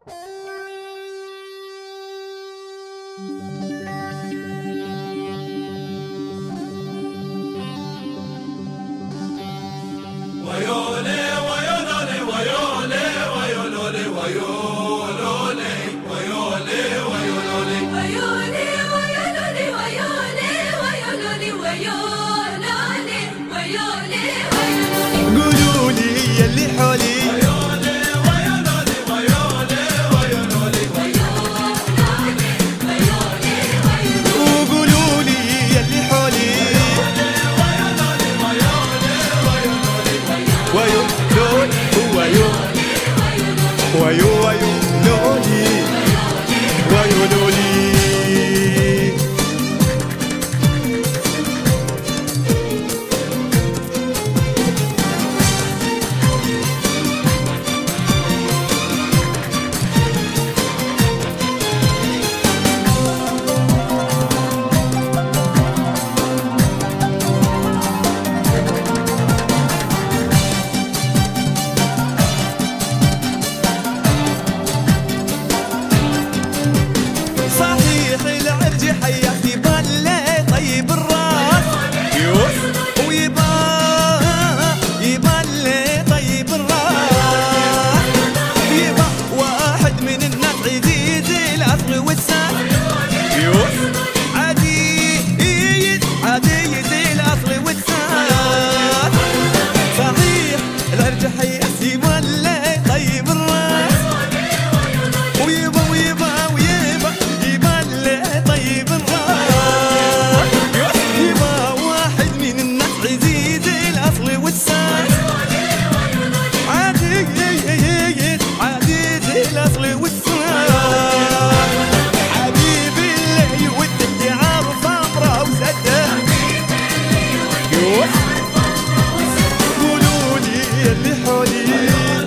قولولي يلي حولي وقولولي يلي حولي ويو لولي ويو لولي ويو لولي. حياتي بالله طيب الراس يبالي طيب الراس يبا واحد من الناس عزيز الاصل والساس عزيز الاصل والساس صحيح العرج حياتي بالله طيب الراس ويبا طيب الراس يبا واحد من الناس عزيز الاصل والساس عزيز الاصل والساس حبيبي اللي يودك يعرف امره وسده قولولي اللي حولي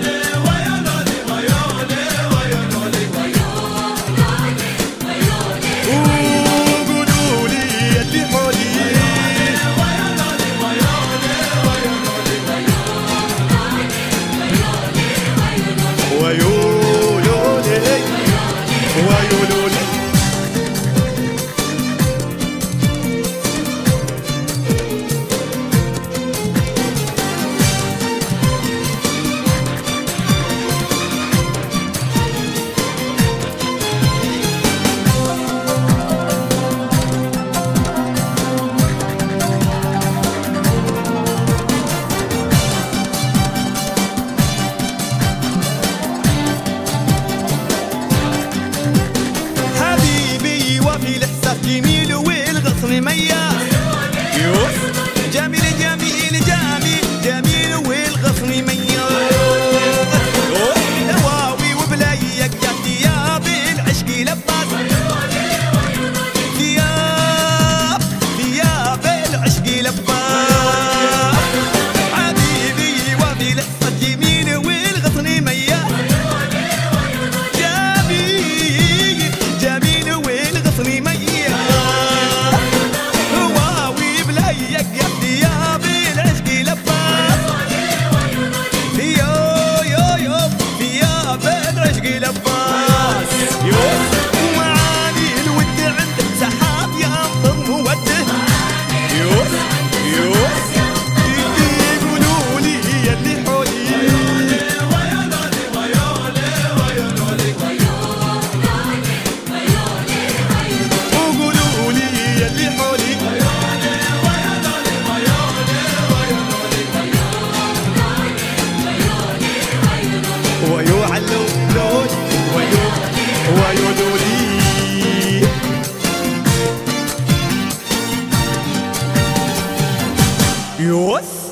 جميل والغصن مياس جميل والغصن مياس دواوي وبلايك يا ثياب العشق لباس ثياب العشق لباس حبيبي وفي لحظة جميل والغصن مياس جميل والغصن مياس ومعاني الود عندك سحاب ينضم وده يقولولي يلي حولي وقولولي يلي حولي ويو علو لولي ويو لولي يوس